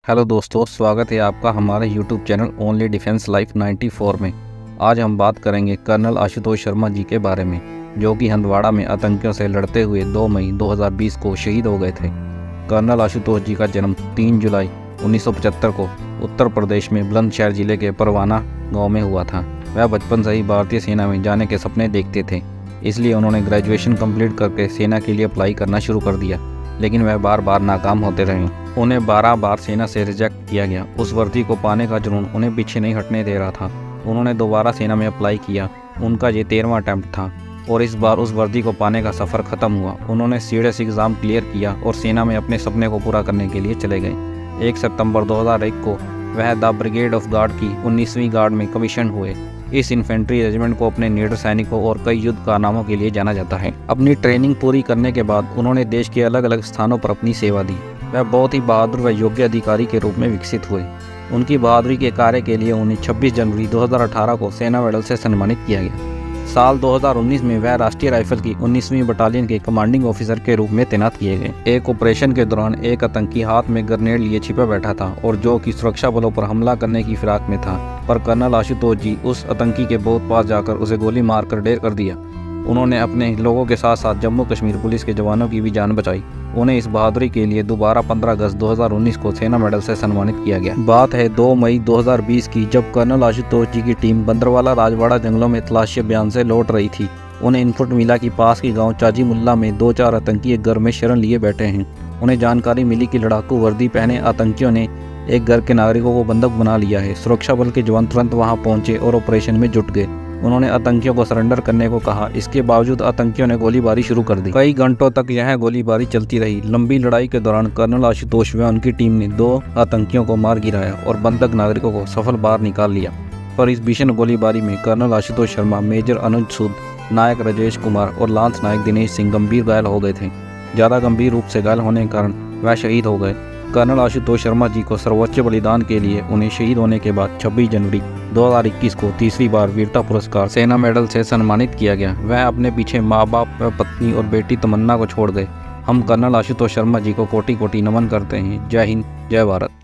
Hello दोस्तों, स्वागत है आपका हमारे YouTube channel only defence life 94 में। आज हम बात करेंगे कर्नल आशुतोष शर्मा जी के बारे में, जो कि हंदवाड़ा में आतंकियों से लड़ते हुए 2 मई 2020 को शहीद हो गए थे। कर्नल आशुतोष जी का जन्म 3 जुलाई 1975 को उत्तर प्रदेश में बुलंदशहर जिले के परवाना गाँव में हुआ था। वह बचपन से ही भारतीय सेना में जाने के सपने देखते थे, इसलिए उन्होंने ग्रेजुएशन कंप्लीट करके सेना के लिए अप्लाई करना शुरू कर दिया, लेकिन वह बार बार नाकाम होते रहे। उन्हें 12 बार सेना से रिजेक्ट किया गया। उस वर्दी को पाने का जुनून उन्हें पीछे नहीं हटने दे रहा था। उन्होंने दोबारा सेना में अप्लाई किया। उनका ये 13वां अटैम्प्ट था और इस बार उस वर्दी को पाने का सफ़र ख़त्म हुआ। उन्होंने सीडीएस एग्ज़ाम क्लियर किया और सेना में अपने सपने को पूरा करने के लिए चले गए। 1 सितंबर 2001 को वह द ब्रिगेड ऑफ गार्ड की 19वीं गार्ड में कमीशन हुए। इस इन्फेंट्री रेजिमेंट को अपने निडर सैनिकों और कई युद्ध कारनामों के लिए जाना जाता है। अपनी ट्रेनिंग पूरी करने के बाद उन्होंने देश के अलग अलग स्थानों पर अपनी सेवा दी। वह बहुत ही बहादुर व योग्य अधिकारी के रूप में विकसित हुए। उनकी बहादुरी के कार्य के लिए उन्हें 26 जनवरी 2018 को सेना मेडल से सम्मानित किया गया। साल 2019 में वह राष्ट्रीय राइफल की 19वीं बटालियन के कमांडिंग ऑफिसर के रूप में तैनात किए गए। एक ऑपरेशन के दौरान एक आतंकी हाथ में ग्रेनेड लिए छिपा बैठा था और जो कि सुरक्षा बलों पर हमला करने की फिराक में था, पर कर्नल आशुतोष जी उस आतंकी के बहुत पास जाकर उसे गोली मारकर ढेर कर दिया। उन्होंने अपने लोगों के साथ साथ जम्मू कश्मीर पुलिस के जवानों की भी जान बचाई। उन्हें इस बहादुरी के लिए दोबारा 15 अगस्त 2019 को सेना मेडल से सम्मानित किया गया। बात है 2 मई 2020 की, जब कर्नल आशुतोष जी की टीम बंदरवाला राजवाड़ा जंगलों में तलाशी अभियान से लौट रही थी। उन्हें इनपुट मिला कि पास के गांव चाजी मुल्ला में 2-4 आतंकी एक घर में शरण लिए बैठे हैं। उन्हें जानकारी मिली कि लड़ाकू वर्दी पहने आतंकियों ने एक घर के नागरिकों को बंधक बना लिया है। सुरक्षा बल के जवान तुरंत वहां पहुंचे और ऑपरेशन में जुट गए। उन्होंने आतंकियों को सरेंडर करने को कहा। इसके बावजूद आतंकियों ने गोलीबारी शुरू कर दी। कई घंटों तक यह गोलीबारी चलती रही। लंबी लड़ाई के दौरान कर्नल आशुतोष व उनकी टीम ने 2 आतंकियों को मार गिराया और बंधक नागरिकों को सफल बाहर निकाल लिया। पर इस भीषण गोलीबारी में कर्नल आशुतोष शर्मा, मेजर अनुज सूद, नायक राजेश कुमार और लांस नायक दिनेश सिंह गंभीर घायल हो गए थे। ज़्यादा गंभीर रूप से घायल होने के कारण वह शहीद हो गए। कर्नल आशुतोष शर्मा जी को सर्वोच्च बलिदान के लिए उन्हें शहीद होने के बाद 26 जनवरी 2021 को तीसरी बार वीरता पुरस्कार सेना मेडल से सम्मानित किया गया। वह अपने पीछे माँ बाप व पत्नी और बेटी तमन्ना को छोड़ गए। हम कर्नल आशुतोष शर्मा जी को कोटि कोटि नमन करते हैं। जय हिंद, जय भारत।